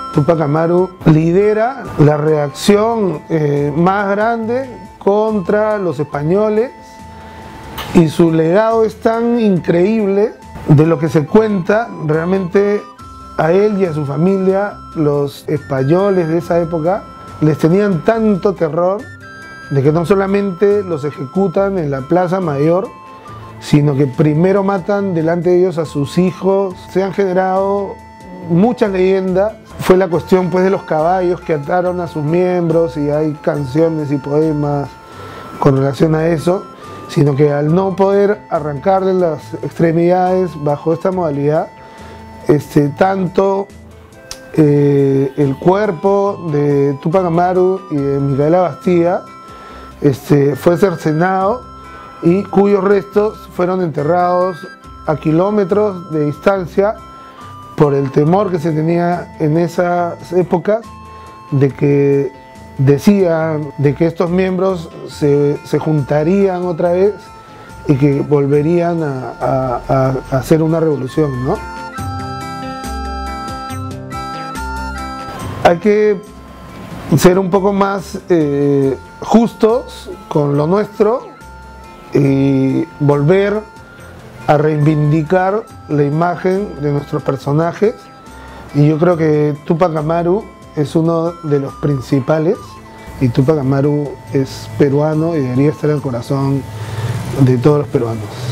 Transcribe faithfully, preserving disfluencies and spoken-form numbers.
Túpac Amaru lidera la reacción eh, más grande contra los españoles y su legado es tan increíble. De lo que se cuenta, realmente a él y a su familia, los españoles de esa época les tenían tanto terror de que no solamente los ejecutan en la Plaza Mayor, sino que primero matan delante de ellos a sus hijos. Se han generado muchas leyendas. Fue la cuestión pues de los caballos que ataron a sus miembros y hay canciones y poemas con relación a eso, sino que al no poder arrancarle las extremidades bajo esta modalidad, este, tanto eh, el cuerpo de Túpac Amaru y de Micaela Bastida este, fue cercenado y cuyos restos fueron enterrados a kilómetros de distancia por el temor que se tenía en esas épocas de que decían de que estos miembros se, se juntarían otra vez y que volverían a, a, a hacer una revolución, ¿no? Hay que ser un poco más eh, justos con lo nuestro y volver a reivindicar la imagen de nuestros personajes, y yo creo que Túpac Amaru es uno de los principales, y Túpac Amaru es peruano y debería estar en el corazón de todos los peruanos.